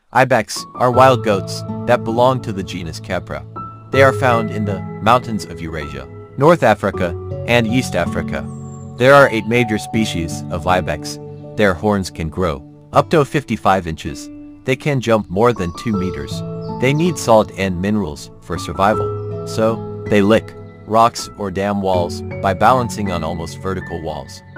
Ibex are wild goats that belong to the genus Capra. They are found in the mountains of Eurasia, North Africa, and East Africa. There are 8 major species of ibex. Their horns can grow up to 55 inches. They can jump more than 2 meters. They need salt and minerals for survival, so they lick rocks or dam walls by balancing on almost vertical walls.